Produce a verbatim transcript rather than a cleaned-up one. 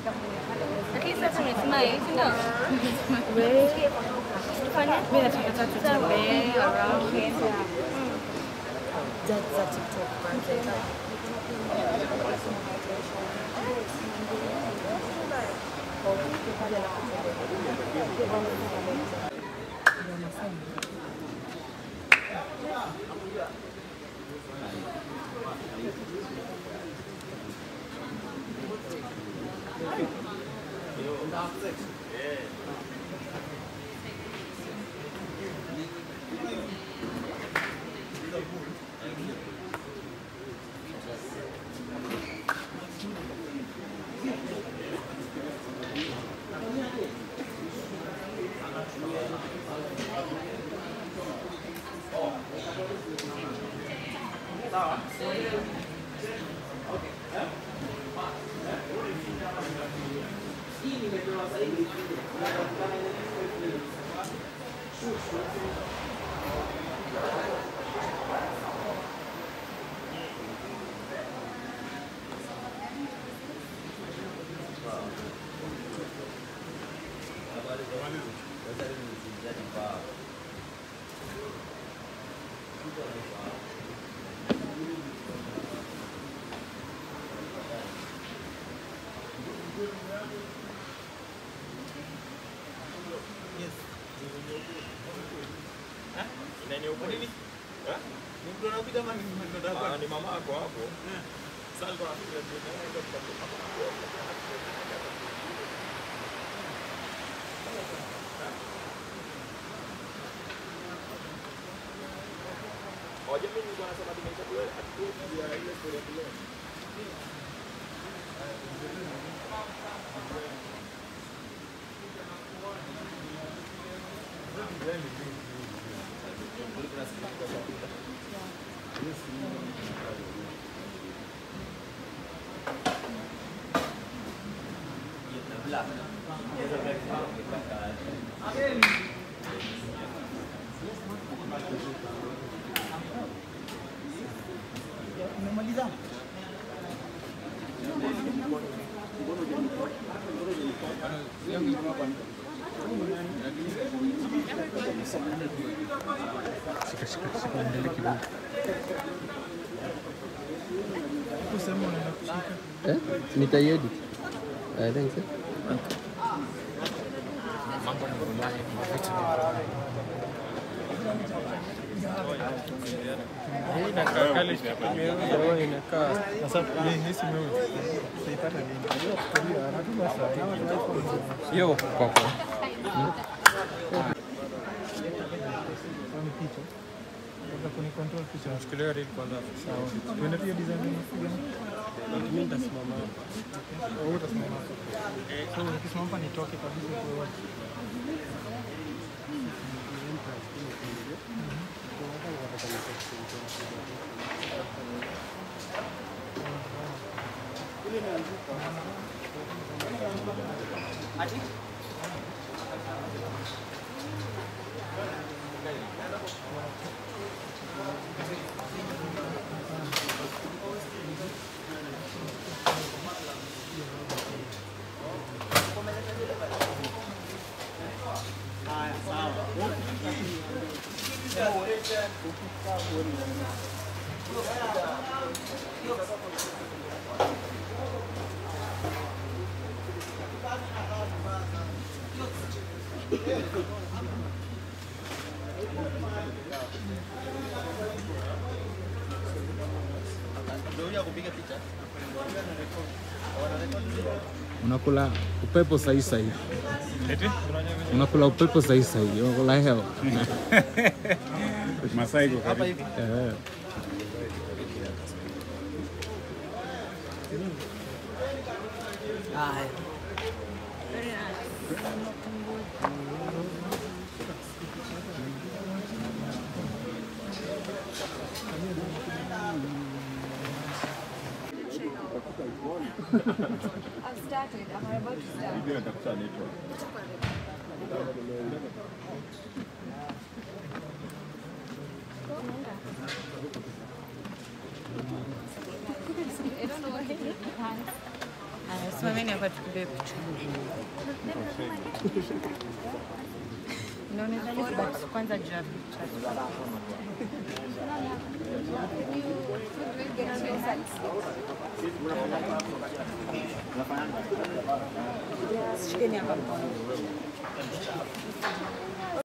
Lakini sasa umesema hivi ndio? Wewe Tufanye? mimi nataka tutembee around that's a TikTok kwanza. Nani upo nini? Eh? Ni mtu anakuja kama ni ni mama yako hapo. Sasa alikuwa anakuja ndio Oje mimi nilikuwa nasema tumeisha kule atuku ya ile story kule. Umemaliza? Shika shika shika endelee kidogo. Kusema unaenda kushika. Eh? Nitaiedit. I think so. Mambo ni online, vitu Hii inakaa kali kwa inakaa. Sasa hii simu utaipata nini? Unajua kutumia anatuma saa. Yo kwako. Ni picha. Nataka kuni control picha. Nachukulia reel kwanza. Sawa. Tuende pia design ni mimi nitasimama hapa. Wewe utasimama hapa. So ukisimama hapa nitoke kabisa kwa wote. Ati Unakula upepo sahi sahi. Eti? Unakula upepo sahi sahi. Unakula hewa. Masai kwa hapa hivi. Eh. Ah. I've started. I'm about to start. I don't know what it is. Haya, simameni hapa tupige picha. Inaonekana but kwanza juu ya picha. Shikeni hapa mkono.